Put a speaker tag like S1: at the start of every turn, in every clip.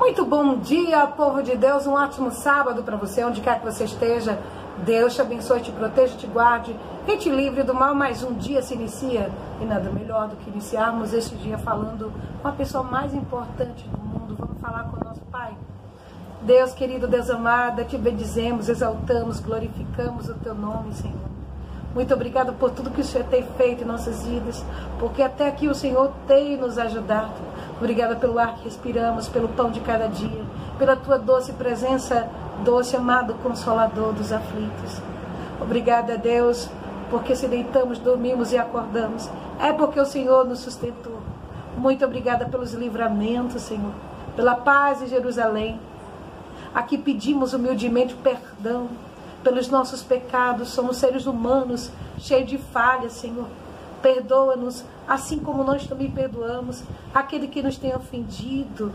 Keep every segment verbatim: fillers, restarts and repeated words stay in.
S1: Muito bom dia, povo de Deus, um ótimo sábado para você, onde quer que você esteja. Deus te abençoe, te proteja, te guarde e te livre do mal. Mais um dia se inicia e nada melhor do que iniciarmos este dia falando com a pessoa mais importante do mundo. Vamos falar com o nosso Pai. Deus querido, Deus amado, te bendizemos, exaltamos, glorificamos o teu nome, Senhor. Muito obrigado por tudo que o Senhor tem feito em nossas vidas, porque até aqui o Senhor tem nos ajudado. Obrigada pelo ar que respiramos, pelo pão de cada dia, pela tua doce presença, doce amado Consolador dos aflitos. Obrigada, Deus, porque se deitamos, dormimos e acordamos, é porque o Senhor nos sustentou. Muito obrigada pelos livramentos, Senhor, pela paz em Jerusalém. Aqui pedimos humildemente perdão pelos nossos pecados. Somos seres humanos, cheios de falhas, Senhor. Perdoa-nos, assim como nós também perdoamos aquele que nos tem ofendido.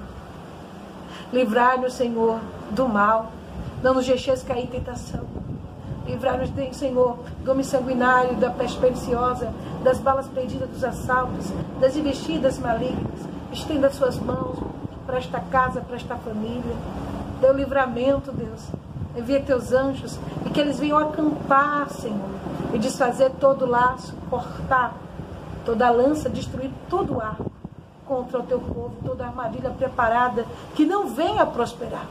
S1: Livrai-nos, Senhor, do mal. Não nos deixeis cair em tentação. Livrai-nos, Senhor, do homem sanguinário, da peste perniciosa, das balas perdidas, dos assaltos, das investidas malignas. Estenda suas mãos para esta casa, para esta família. Dê o livramento, Deus. Envia teus anjos e que eles venham acampar, Senhor, e desfazer todo o laço, cortar toda a lança, destruir todo o arco contra o teu povo, toda a armadilha preparada, que não venha prosperar.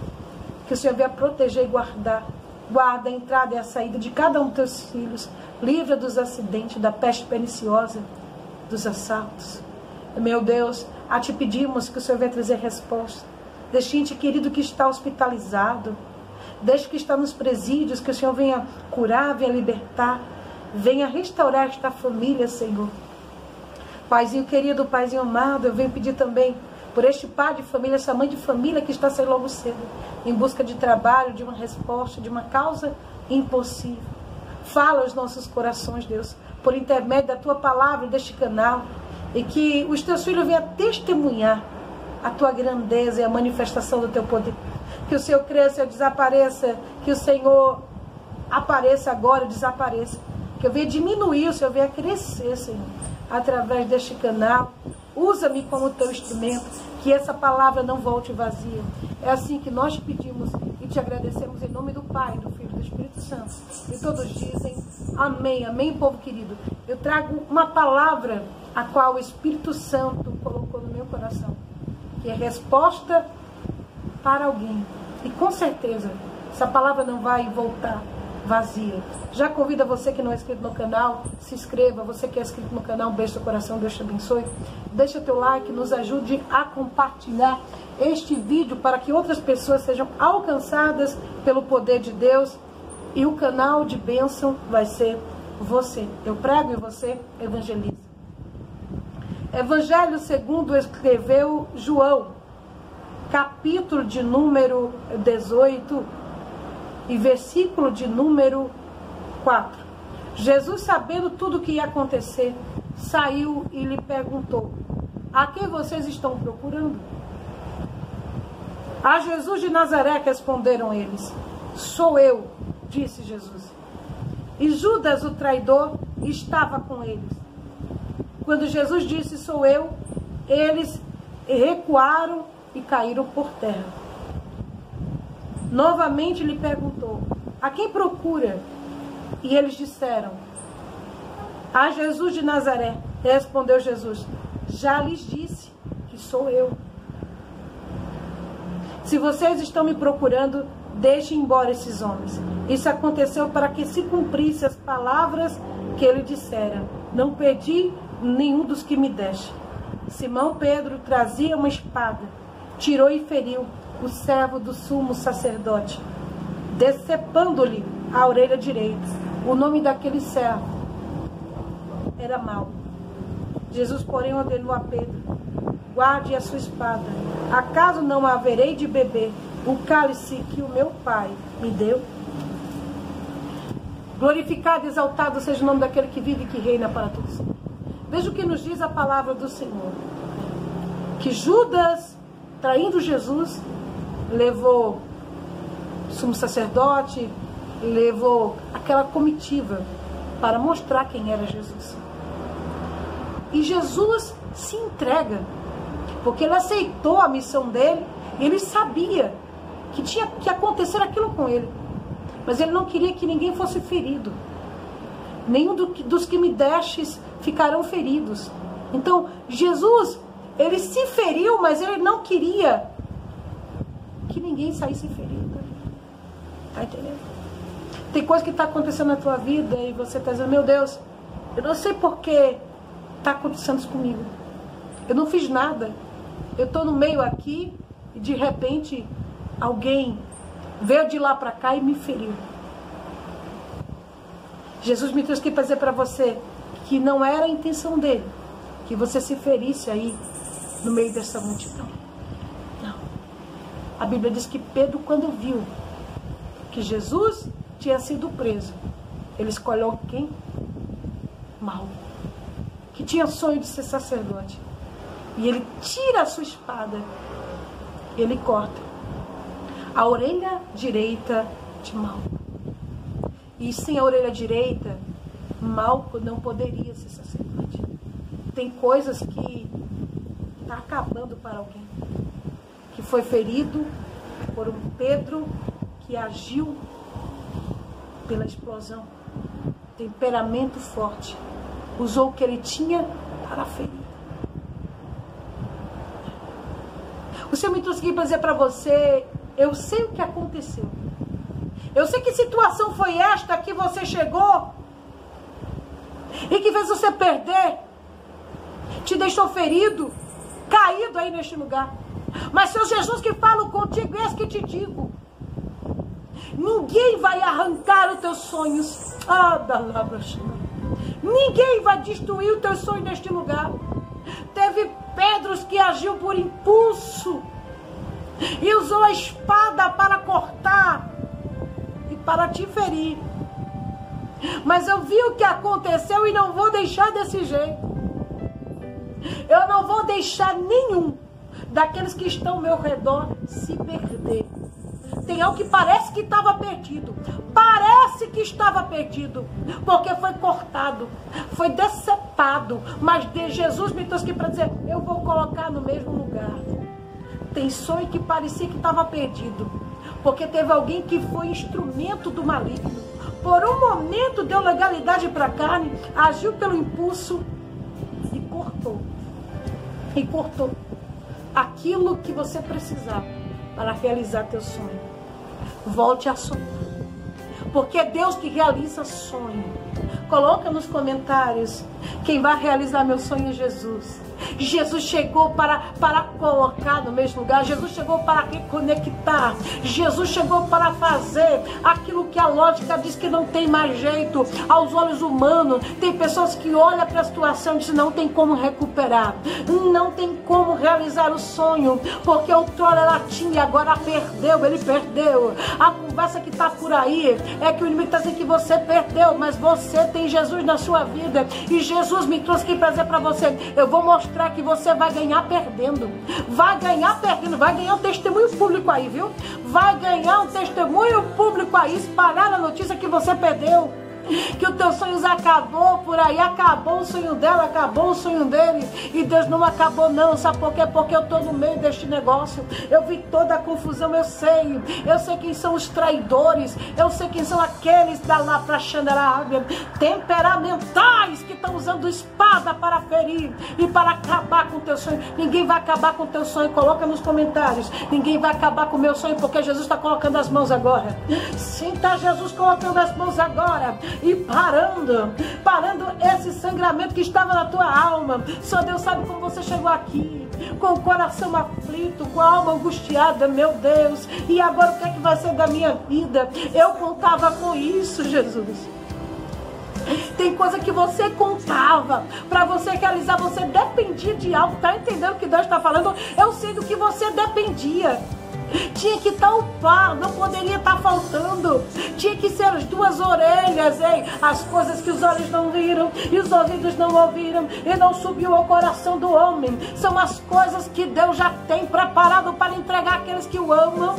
S1: Que o Senhor venha proteger e guardar. Guarda a entrada e a saída de cada um dos teus filhos. Livra dos acidentes, da peste perniciosa, dos assaltos. Meu Deus, a te pedimos que o Senhor venha trazer resposta. Deixe ente querido que está hospitalizado. Deixe que está nos presídios, que o Senhor venha curar, venha libertar, venha restaurar esta família, Senhor. Paizinho querido, Paizinho amado, eu venho pedir também por este pai de família, essa mãe de família que está saindo logo cedo, em busca de trabalho, de uma resposta, de uma causa impossível. Fala aos nossos corações, Deus, por intermédio da tua palavra, deste canal, e que os teus filhos venham testemunhar a tua grandeza e a manifestação do teu poder. Que o Senhor cresça e desapareça, que o Senhor apareça agora e desapareça. Que eu venha diminuir, o Senhor venha crescer, Senhor, através deste canal. Usa-me como teu instrumento, que essa palavra não volte vazia. É assim que nós pedimos e te agradecemos em nome do Pai, do Filho e do Espírito Santo. E todos dizem amém, amém, povo querido. Eu trago uma palavra a qual o Espírito Santo colocou no meu coração, que é resposta para alguém. E com certeza, essa palavra não vai voltar vazia. Já convido você que não é inscrito no canal, se inscreva. Você que é inscrito no canal, um beijo no coração, Deus te abençoe. Deixa teu like, nos ajude a compartilhar este vídeo para que outras pessoas sejam alcançadas pelo poder de Deus. E o canal de bênção vai ser você. Eu prego e você evangeliza. Evangelho segundo escreveu João, capítulo de número dezoito e versículo de número quatro. Jesus, sabendo tudo o que ia acontecer, saiu e lhe perguntou: a quem vocês estão procurando? A Jesus de Nazaré, responderam eles. Sou eu, disse Jesus. E Judas, o traidor, estava com eles. Quando Jesus disse sou eu, eles recuaram e caíram por terra. Novamente lhe perguntou: a quem procura? E eles disseram: a Jesus de Nazaré. Respondeu Jesus: já lhes disse que sou eu. Se vocês estão me procurando, deixem embora esses homens. Isso aconteceu para que se cumprisse as palavras que ele dissera: não perdi nenhum dos que me deste. Simão Pedro trazia uma espada, tirou e feriu o servo do sumo sacerdote, decepando-lhe a orelha direita. O nome daquele servo era Malco. Jesus, porém, ordenou a Pedro: guarde a sua espada. Acaso não haverei de beber o cálice que o meu Pai me deu? Glorificado e exaltado seja o nome daquele que vive e que reina para todos. Veja o que nos diz a palavra do Senhor. Que Judas, traindo Jesus, levou o sumo sacerdote, levou aquela comitiva para mostrar quem era Jesus. E Jesus se entrega, porque ele aceitou a missão dele Ele sabia que tinha que acontecer aquilo com ele. Mas ele não queria que ninguém fosse ferido. Nenhum do, dos que me destes ficarão feridos. Então, Jesus, ele se feriu, mas ele não queria que ninguém saísse ferido. Tá entendendo? Tem coisa que está acontecendo na tua vida e você está dizendo, meu Deus, eu não sei por que está acontecendo isso comigo. Eu não fiz nada. Eu estou no meio aqui e de repente alguém veio de lá para cá e me feriu. Jesus me trouxe aqui para dizer para você que não era a intenção dele que você se ferisse aí no meio dessa multidão. Não. A Bíblia diz que Pedro, quando viu que Jesus tinha sido preso, ele escolheu quem? Malco, que tinha sonho de ser sacerdote. E ele tira a sua espada e ele corta a orelha direita de Malco. E sem a orelha direita, Malco não poderia ser sacerdote. Tem coisas que está acabando para alguém, que foi ferido por um Pedro que agiu pela explosão. Temperamento forte. Usou o que ele tinha para ferir. O Senhor me trouxe aqui para dizer para você, eu sei o que aconteceu. Eu sei que situação foi esta que você chegou e que fez você perder, te deixou ferido, caído aí neste lugar. Mas seu Jesus que fala contigo, esse que te digo, ninguém vai arrancar os teus sonhos. Ah, da labra. Ninguém vai destruir os teus sonhos neste lugar. Teve Pedros que agiu por impulso e usou a espada para cortar e para te ferir. Mas eu vi o que aconteceu e não vou deixar desse jeito. Eu não vou deixar nenhum daqueles que estão ao meu redor se perder. Tem algo que parece que estava perdido. Parece que estava perdido. Porque foi cortado. Foi decepado. Mas de Jesus me trouxe aqui para dizer, eu vou colocar no mesmo lugar. Tem sonho que parecia que estava perdido. Porque teve alguém que foi instrumento do maligno. Por um momento deu legalidade para a carne. Agiu pelo impulso. E cortou. E cortou aquilo que você precisava para realizar teu sonho. Volte a sonhar, porque é Deus que realiza sonho. Coloca nos comentários, quem vai realizar meu sonho é Jesus. Jesus chegou para, para colocar no mesmo lugar. Jesus chegou para reconectar. Jesus chegou para fazer aquilo que a lógica diz que não tem mais jeito. Aos olhos humanos, tem pessoas que olham para a situação e dizem, não tem como recuperar. Não tem como realizar o sonho. Porque outrora ela tinha e agora perdeu. Ele perdeu. A conversa que está por aí é que o inimigo está dizendo que você perdeu. Mas você tem Jesus na sua vida. E Jesus me trouxe aqui para dizer para você, eu vou mostrar que você vai ganhar perdendo. Vai ganhar perdendo. Vai ganhar um testemunho público aí, viu? Vai ganhar um testemunho público aí. Espalhar a notícia que você perdeu. Que os teus sonhos acabou por aí. Acabou o sonho dela, acabou o sonho dele. E Deus não acabou não. Sabe por quê? Porque eu estou no meio deste negócio. Eu vi toda a confusão, eu sei. Eu sei quem são os traidores. Eu sei quem são aqueles da lá pra Xandarábia, temperamentais, que estão usando espada para ferir e para acabar com o teu sonho. Ninguém vai acabar com o teu sonho. Coloca nos comentários. Ninguém vai acabar com o meu sonho, porque Jesus está colocando as mãos agora. Sim, está Jesus colocando as mãos agora. E parando, parando esse sangramento que estava na tua alma. Só Deus sabe como você chegou aqui, com o coração aflito, com a alma angustiada, meu Deus. E agora o que é que vai ser da minha vida? Eu contava com isso, Jesus. Tem coisa que você contava para você realizar, você dependia de algo. Tá entendendo o que Deus está falando? Eu sei do que você dependia. Tinha que estar o par, não poderia estar faltando. Tinha que ser as duas orelhas, hein? As coisas que os olhos não viram e os ouvidos não ouviram e não subiu ao coração do homem. São as coisas que Deus já tem preparado para entregar àqueles que o amam.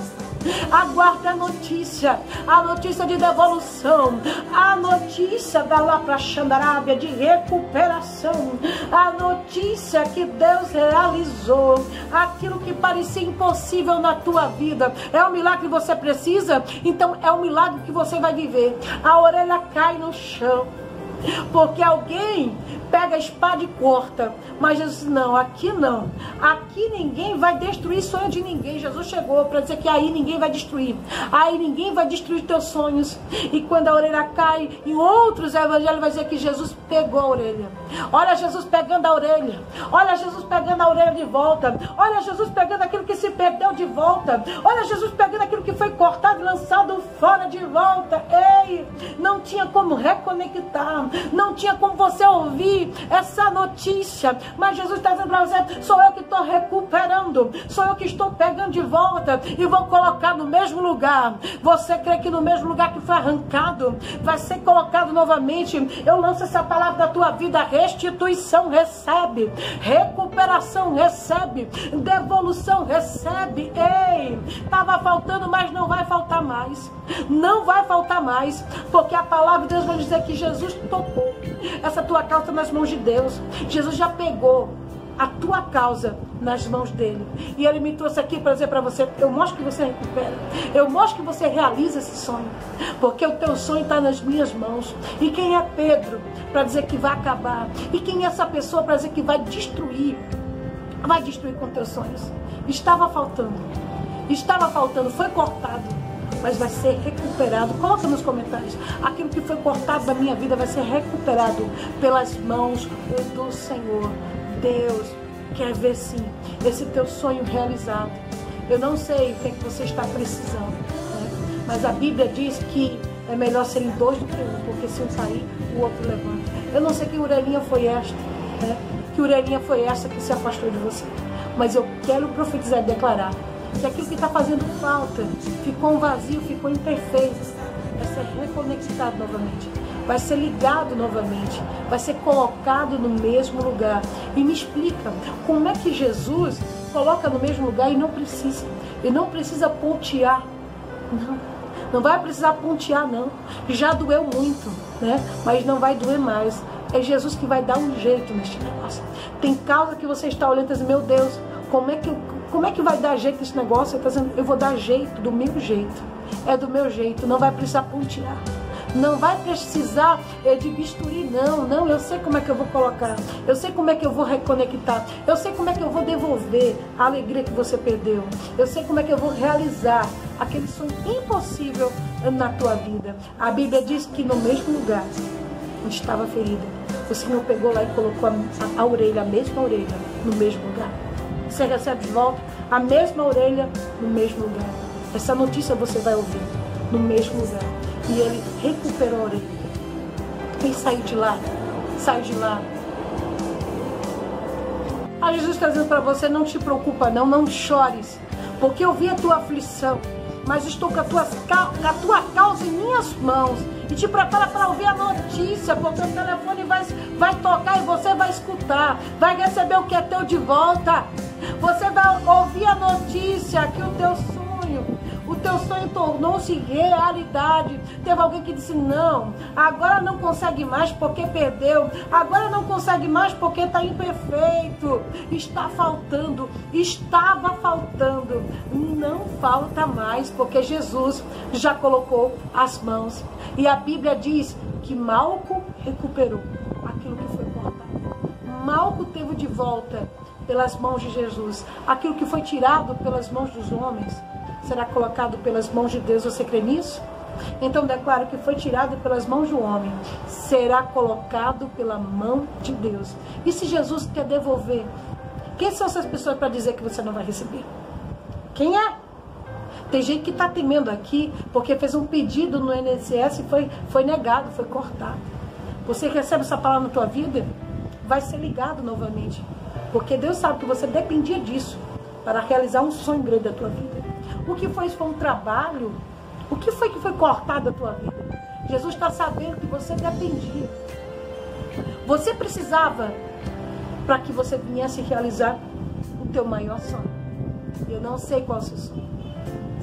S1: Aguarde a notícia, a notícia de devolução, a notícia da lá para Xandarábia de recuperação, a notícia que Deus realizou, aquilo que parecia impossível na tua vida. É o milagre que você precisa? Então é o milagre que você vai viver. A orelha cai no chão, porque alguém pega a espada e corta. Mas Jesus, não, aqui não. Aqui ninguém vai destruir sonho de ninguém. Jesus chegou para dizer que aí ninguém vai destruir. Aí ninguém vai destruir teus sonhos. E quando a orelha cai, em outros evangelhos vai dizer que Jesus pegou a orelha. Olha Jesus pegando a orelha. Olha Jesus pegando a orelha de volta. Olha Jesus pegando aquilo que se perdeu de volta. Olha Jesus pegando aquilo que foi cortado e lançado fora de volta. Ei, não tinha como reconectar. Não tinha como você ouvir essa notícia. Mas Jesus está dizendo para você, sou eu que estou recuperando, sou eu que estou pegando de volta e vou colocar no mesmo lugar. Você crê que no mesmo lugar que foi arrancado, vai ser colocado novamente? Eu lanço essa palavra da tua vida, restituição recebe, recuperação recebe, devolução recebe. Ei, estava faltando, mas não vai faltar mais, não vai faltar mais, porque a palavra de Deus vai dizer que Jesus tocou essa tua causa nas mãos de Deus. Jesus já pegou a tua causa nas mãos dele. E ele me trouxe aqui para dizer para você, eu mostro que você recupera, eu mostro que você realiza esse sonho, porque o teu sonho está nas minhas mãos. E quem é Pedro para dizer que vai acabar? E quem é essa pessoa para dizer que vai destruir? Vai destruir com teus sonhos. Estava faltando, estava faltando, foi cortado, mas vai ser recuperado. Coloca nos comentários, aquilo que foi cortado da minha vida vai ser recuperado pelas mãos do Senhor. Deus quer ver sim esse teu sonho realizado. Eu não sei o que, é que você está precisando, né? Mas a Bíblia diz que é melhor serem dois do que um, porque se um sair, o outro levanta. Eu não sei que orelhinha foi esta, né? Que orelhinha foi essa que se afastou de você, mas eu quero profetizar e declarar que aquilo que está fazendo falta, ficou um vazio, ficou imperfeito, vai ser reconectado novamente, vai ser ligado novamente, vai ser colocado no mesmo lugar. E me explica, como é que Jesus coloca no mesmo lugar e não precisa, e não precisa pontear, não, não vai precisar pontear não, já doeu muito, né? Mas não vai doer mais. É Jesus que vai dar um jeito neste negócio. Tem causa que você está olhando e diz, meu Deus, como é que eu Como é que vai dar jeito esse negócio? Ele está dizendo, eu vou dar jeito, do meu jeito. É do meu jeito, não vai precisar pontear. Não vai precisar é, de bisturi, não. Não, eu sei como é que eu vou colocar. Eu sei como é que eu vou reconectar. Eu sei como é que eu vou devolver a alegria que você perdeu. Eu sei como é que eu vou realizar aquele sonho impossível na tua vida. A Bíblia diz que no mesmo lugar onde estava ferida, o Senhor pegou lá e colocou a, a, a orelha, a mesma orelha, no mesmo lugar. Você recebe de volta a mesma orelha no mesmo lugar. Essa notícia você vai ouvir no mesmo lugar. E ele recuperou a orelha. E saiu de lá. Saiu de lá. A Jesus está dizendo para você, não te preocupa não, não chores. Porque eu vi a tua aflição, mas estou com a tua, com a tua causa em minhas mãos. E te prepara para ouvir a notícia, porque o telefone vai, vai tocar e você vai escutar. Vai receber o que é teu de volta. Você vai ouvir a notícia que o teu sonho, o teu sonho tornou-se realidade. Teve alguém que disse, não, agora não consegue mais porque perdeu. Agora não consegue mais porque está imperfeito. Está faltando, estava faltando. Não falta mais, porque Jesus já colocou as mãos. E a Bíblia diz que Malco recuperou aquilo que foi cortado. Malco teve de volta pelas mãos de Jesus. Aquilo que foi tirado pelas mãos dos homens será colocado pelas mãos de Deus. Você crê nisso? Então declaro que foi tirado pelas mãos do homem, será colocado pela mão de Deus. E se Jesus quer devolver, quem são essas pessoas para dizer que você não vai receber? Quem é? Tem gente que está temendo aqui porque fez um pedido no I N S S e foi, foi negado, foi cortado. Você recebe essa palavra na tua vida, vai ser ligado novamente. Porque Deus sabe que você dependia disso para realizar um sonho grande da tua vida. O que foi isso? Foi um trabalho? O que foi que foi cortado da tua vida? Jesus está sabendo que você dependia. Você precisava para que você viesse realizar o teu maior sonho. Eu não sei qual é o seu sonho.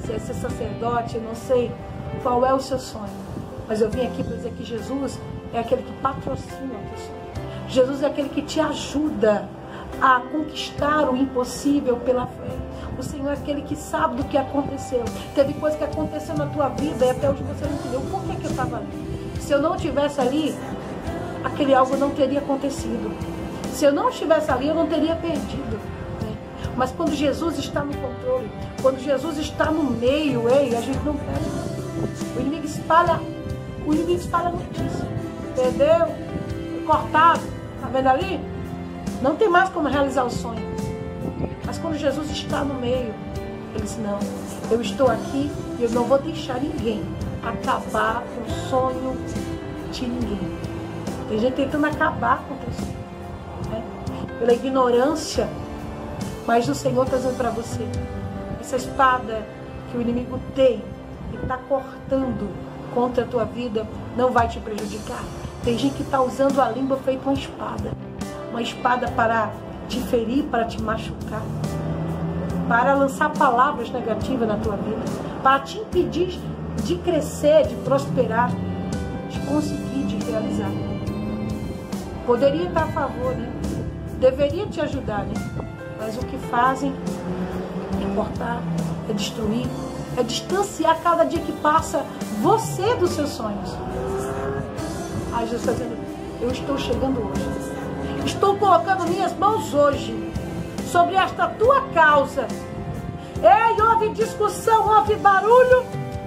S1: se é ser sacerdote, eu não sei qual é o seu sonho. Mas eu vim aqui para dizer que Jesus é aquele que patrocina o teu sonho. Jesus é aquele que te ajuda a conquistar o impossível pela fé. O Senhor é aquele que sabe do que aconteceu. Teve coisa que aconteceu na tua vida e até hoje você não entendeu. Por que, que eu estava ali? Se eu não estivesse ali, aquele algo não teria acontecido. Se eu não estivesse ali, eu não teria perdido. Né? Mas quando Jesus está no controle, quando Jesus está no meio, ei, a gente não perde. O inimigo espalha, o inimigo espalha a notícia. Perdeu, cortado, tá vendo ali? Não tem mais como realizar o sonho. Mas quando Jesus está no meio, ele diz, não, eu estou aqui e eu não vou deixar ninguém acabar com o sonho de ninguém. Tem gente tentando acabar com o teu sonho, né? Pela ignorância. Mas o Senhor está dizendo para você, essa espada que o inimigo tem e está cortando contra a tua vida, não vai te prejudicar. Tem gente que está usando a língua feito uma espada. Uma espada para te ferir, para te machucar. Para lançar palavras negativas na tua vida. Para te impedir de crescer, de prosperar, de conseguir, de realizar. Poderia estar a favor, né? Deveria te ajudar, né? Mas o que fazem é cortar, é destruir, é distanciar cada dia que passa você dos seus sonhos. Aí Jesus está dizendo, eu estou chegando hoje. Estou colocando minhas mãos hoje sobre esta tua causa. Ei, houve discussão, houve barulho.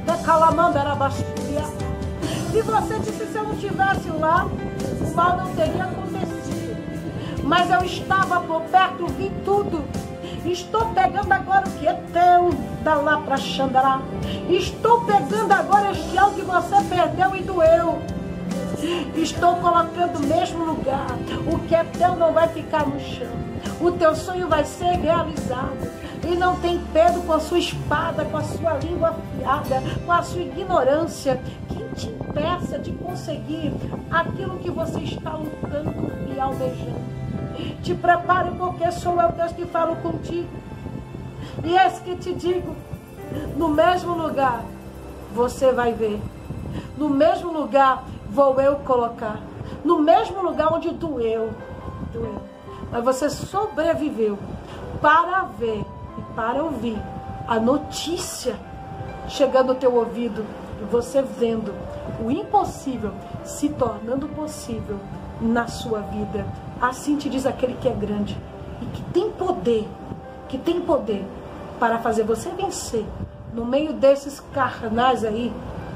S1: E você disse, se eu não estivesse lá, o mal não teria acontecido. Mas eu estava por perto, vi tudo. Estou pegando agora o que é teu, da lá para Xandará. Estou pegando agora este algo que você perdeu e doeu. Estou colocando no mesmo lugar. O que é teu não vai ficar no chão. O teu sonho vai ser realizado. E não tem medo com a sua espada, com a sua língua afiada, com a sua ignorância, que te impeça de conseguir aquilo que você está lutando e almejando. Te prepare, porque sou eu Deus que falo contigo. E é isso que te digo. No mesmo lugar você vai ver. No mesmo lugar vou eu colocar. No mesmo lugar onde doeu, doeu. Mas você sobreviveu para ver e para ouvir a notícia chegando ao teu ouvido. E você vendo o impossível se tornando possível na sua vida. Assim te diz aquele que é grande e que tem poder, que tem poder para fazer você vencer no meio desses carnais aí,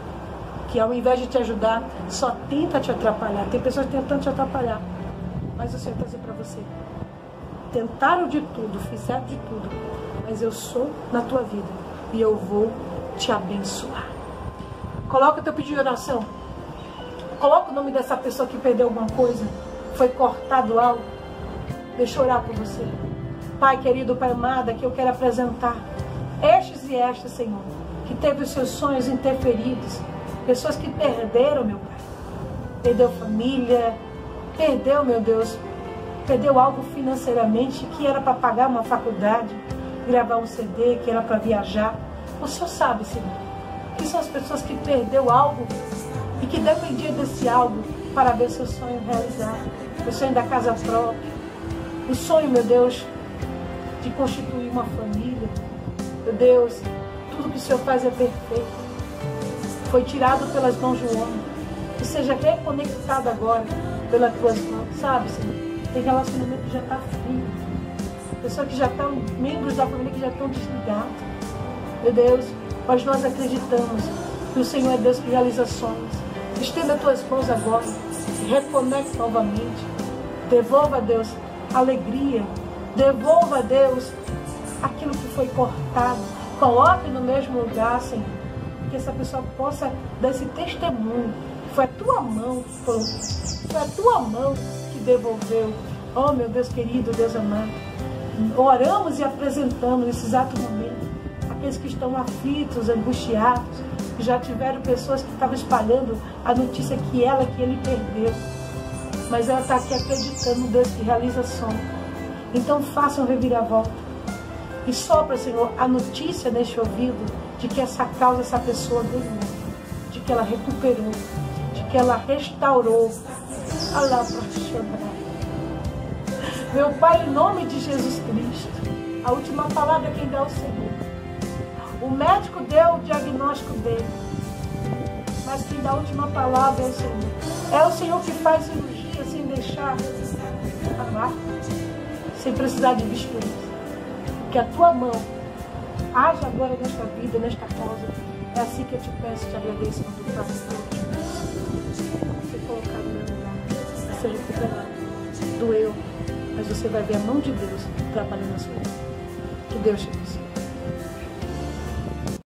S1: que ao invés de te ajudar, só tenta te atrapalhar. Tem pessoas tentando te atrapalhar, mas o Senhor está dizendo para você, tentaram de tudo, fizeram de tudo, mas eu sou na tua vida e eu vou te abençoar. Coloca o teu pedido de oração. Coloca o nome dessa pessoa que perdeu alguma coisa, foi cortado algo. Deixa eu orar por você. Pai querido, Pai amado, que eu quero apresentar estes e estas, Senhor, que teve os seus sonhos interferidos. Pessoas que perderam, meu Pai. Perdeu família, perdeu, meu Deus, perdeu algo financeiramente, que era para pagar uma faculdade, gravar um C D, que era para viajar. O Senhor sabe, Senhor, que são as pessoas que perdeu algo e que dependia desse algo para ver seu sonho realizado. O sonho da casa própria, o sonho, meu Deus, de constituir uma família. Meu Deus, tudo que o Senhor faz é perfeito. Foi tirado pelas mãos do homem. Que seja reconectado agora pelas tuas mãos. Sabe, Senhor? Tem relacionamento que já está frio. Pessoas que já estão, membros da família que já estão desligados. Meu Deus, mas nós acreditamos que o Senhor é Deus que realiza sonhos. Estenda as tuas mãos agora. Reconecte novamente. Devolva a Deus alegria. Devolva a Deus aquilo que foi cortado. Coloque no mesmo lugar, Senhor. Que essa pessoa possa dar esse testemunho. Foi a tua mão que foi, foi a tua mão que devolveu. Oh, meu Deus querido, Deus amado. Oramos e apresentamos nesse exato momento aqueles que estão aflitos, angustiados, que já tiveram pessoas que estavam espalhando a notícia que ela, que ele perdeu. Mas ela está aqui acreditando no Deus que realiza sonhos. Então faça um reviravolta. E sopra, Senhor, a notícia neste ouvido de que essa causa, essa pessoa ganhou, de que ela recuperou, de que ela restaurou. Alá para chamar. Meu Pai, em nome de Jesus Cristo, a última palavra quem dá é o Senhor. O médico deu o diagnóstico dele, mas quem dá a última palavra é o Senhor. É o Senhor que faz cirurgia sem deixar amar, sem precisar de bisturi. Que a tua mão haja agora nesta vida, nesta causa. É assim que eu te peço, te agradeço, meu Pai. Você colocar no meu lugar, você recuperar. Doeu, mas você vai ver a mão de Deus trabalhando na sua vida. Que Deus te abençoe.